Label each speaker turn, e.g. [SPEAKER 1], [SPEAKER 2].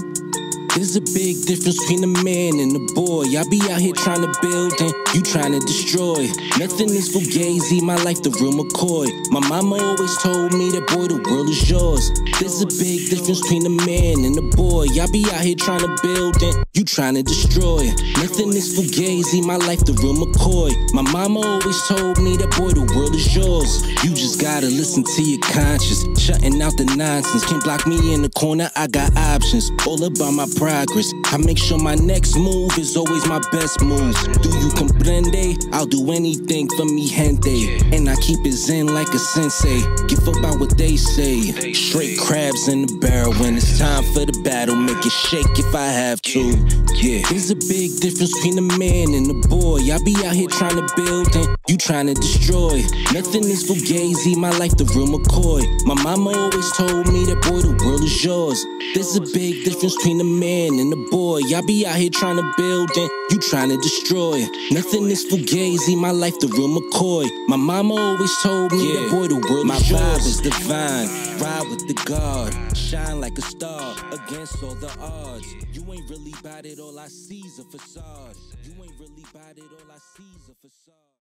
[SPEAKER 1] There's a big difference between a man and a boy. I be out here trying to build and you trying to destroy. Nothing is fugazi, my life the real McCoy. My mama always told me that, boy, the world is yours. There's a big difference between a man and a boy. I be out here trying to build and you trying to destroy. Nothing is fugazi, my life the real McCoy. My mama always told me that, boy, the world is yours. You just gotta listen to your conscience, shutting out the nonsense. Can't block me in the corner, I got options. All about my progress. I make sure my next move is always my best move. Do you comprende? I'll do anything for mi gente. And I keep it zen like a sensei. Give up about what they say. Straight crabs in the barrel. When it's time for the battle, make it shake if I have to. Yeah, there's a big difference between a man and a boy. I be out here trying to build and you trying to destroy. Nothing is fugazi, my life the real McCoy. My mama always told me that, boy, the world is yours. There's a big difference between a man and a boy. I be out here trying to build and you trying to destroy. Nothing is fugazi, my life the real McCoy. My mama always told me that, boy, the world is yours. My vibe is divine, ride with the God, shine like a star against all the odds. You ain't really bout it, all I see's a facade. You ain't really bout it, all I see's a facade.